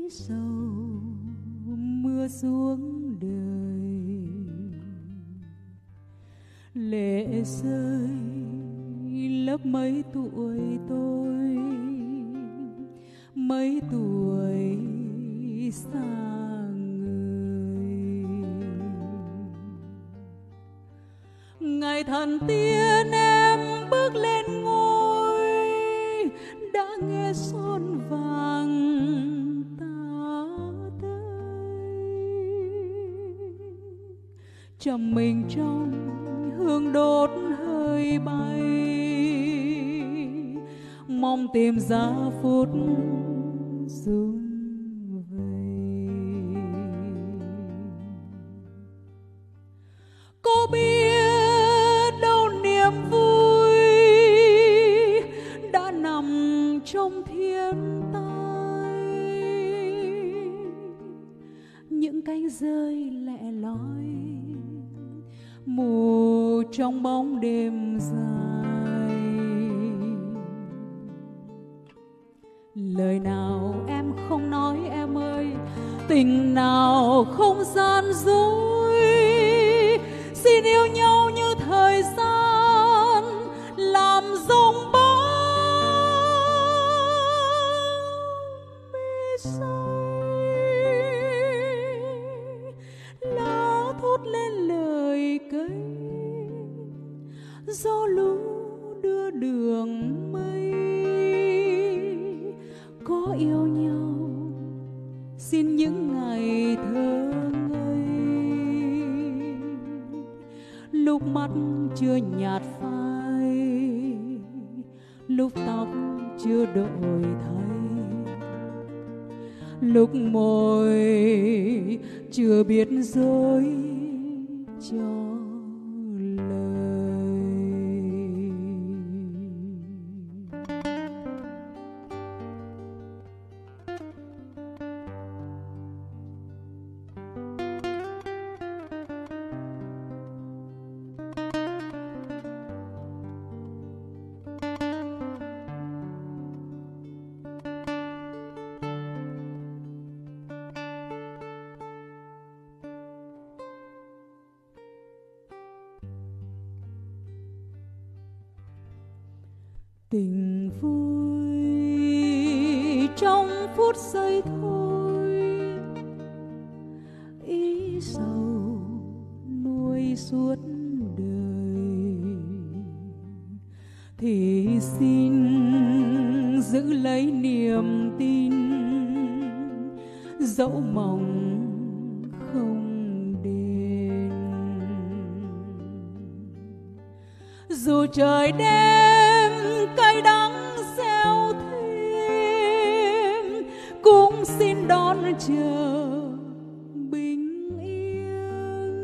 sầu mưa xuống đời, lệ rơi lấp mấy tuổi tôi, mấy tuổi xa người. Ngày thần tiên em bước lên ngôi, đã nghe son vàng ta tới, trầm mình trong hương đốt hơi bay, mong tìm ra phút sum vầy. Cô biết đâu niềm vui đã nằm trong thiên tai, những cánh rơi lẻ loi mù trong bóng đêm dài. Lời nào em không nói em ơi, tình nào không gian dối, xin yêu nhau như thời gian làm dòng bão mê say. Lá thốt lên lời cây, gió lũ đưa đường mây. Có yêu nhau xin những ngày thơ ngây, lúc mắt chưa nhạt phai, lúc tóc chưa đổi thay, lúc môi chưa biết dối cho tình vui trong phút giây thôi, ý sầu nuôi suốt đời, thì xin giữ lấy niềm tin, dẫu mong không đến. Dù trời đêm cay đắng gieo thêm, cũng xin đón chờ bình yên,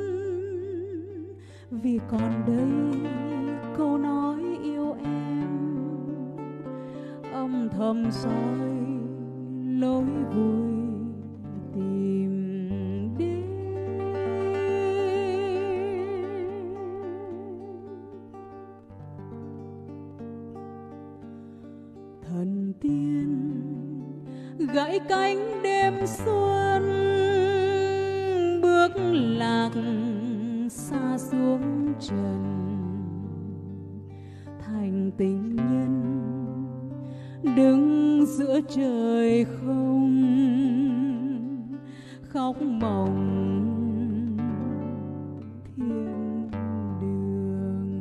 vì còn đây câu nói yêu em âm thầm soi lối vui tìm đến. Thần tiên gãy cánh đêm xuân, bước lạc xa xuống trần, thành tình nhân đứng giữa trời không, khóc mộng thiên đường.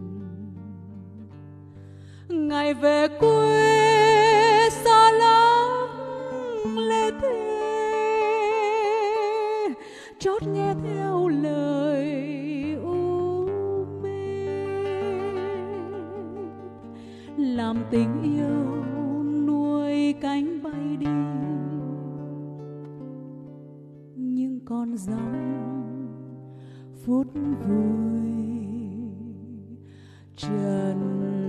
Ngày về quê xa lắm lê thế, chót nghe theo lời u mê, làm tình yêu nuôi cánh bay đi, nhưng con dòng phút vui trần